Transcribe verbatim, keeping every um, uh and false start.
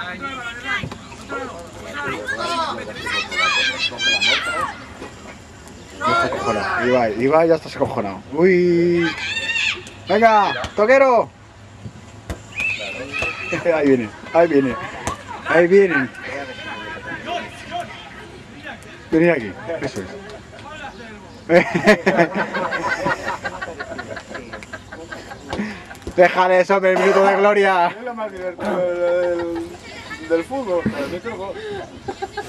Ya está acojonado. Ibai, Ibai ya está acojonado. Uy. Venga, toquero. Ahí viene, ahí viene. Ahí vienen. Venid aquí, eso es. Déjale eso, el minuto de gloria. Es lo más divertido del, del fútbol, el micrófono.